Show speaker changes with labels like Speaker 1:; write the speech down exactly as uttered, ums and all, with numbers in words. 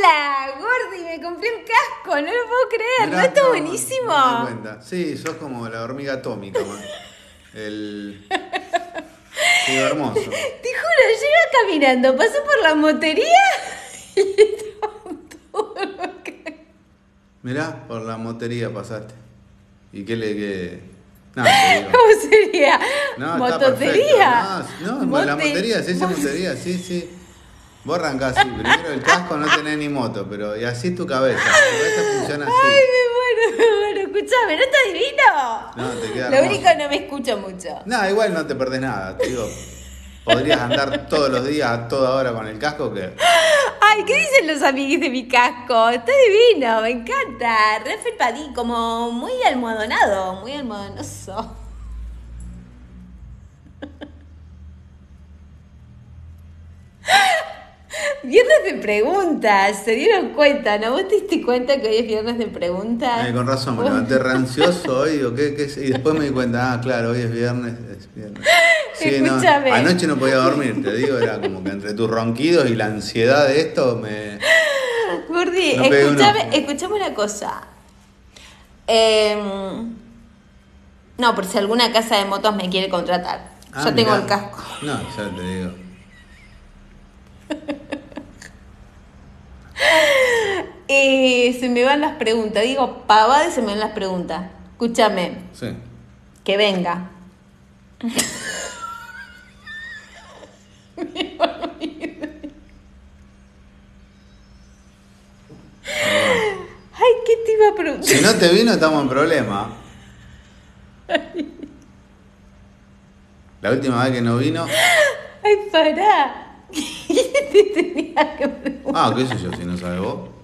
Speaker 1: Hola, Gordi, me compré un casco, no lo puedo creer,
Speaker 2: Mirá,
Speaker 1: ¿no está
Speaker 2: no,
Speaker 1: buenísimo?
Speaker 2: No me doy cuenta. Sí, sos como la hormiga atómica, man. El... Sí, hermoso.
Speaker 1: Te juro, yo iba caminando, pasó por la motería y estaban todos los cascos.
Speaker 2: Mirá, por la motería pasaste. ¿Y qué le qué? No, te digo.
Speaker 1: ¿Cómo sería?
Speaker 2: No, está perfecto.
Speaker 1: ¿Mototería?
Speaker 2: No, no,
Speaker 1: Mote-
Speaker 2: la motería, sí, sí,
Speaker 1: mo-
Speaker 2: motería, sí, sí. Vos arrancás así, primero el casco no tenés ni moto, pero y así tu cabeza. Tu cabeza funciona
Speaker 1: Ay,
Speaker 2: así.
Speaker 1: me muero, me muero. Escuchame, ¿no está divino?
Speaker 2: No, te queda
Speaker 1: Lo
Speaker 2: hermoso.
Speaker 1: único no me escucho mucho.
Speaker 2: No, igual no te perdés nada, te digo. Podrías andar todos los días a toda hora con el casco que.
Speaker 1: Ay, ¿qué dicen los amiguis de mi casco? Está divino, me encanta. Re felpadí, como muy almohadonado, muy almohadonoso. Viernes de preguntas, se dieron cuenta, ¿no? ¿Vos te diste cuenta que hoy es viernes de preguntas?
Speaker 2: Eh, con razón, me levanté re ansioso hoy, digo, ¿qué, qué es? Y después me di cuenta, ah, claro, hoy es viernes, es viernes. Sí, no,
Speaker 1: Escúchame.
Speaker 2: anoche no podía dormir, te digo, era como que entre tus ronquidos y la ansiedad de esto me...
Speaker 1: Gordi,
Speaker 2: No pegué un
Speaker 1: escúchame,
Speaker 2: ojo.
Speaker 1: escúchame una cosa. Eh, no, por si alguna casa de motos me quiere contratar.
Speaker 2: Ah,
Speaker 1: Yo tengo
Speaker 2: mirá.
Speaker 1: el casco.
Speaker 2: No, ya te digo.
Speaker 1: Eh, se me van las preguntas. Digo, pavada y se me van las preguntas. Escúchame,
Speaker 2: Sí.
Speaker 1: que venga. Ay, ¿qué te iba a preguntar?
Speaker 2: Si no te vino, estamos en problema. La última vez que no vino...
Speaker 1: Ay, pará. ¿Qué te tenía que preguntar?
Speaker 2: Ah, qué sé yo, si no sabes vos.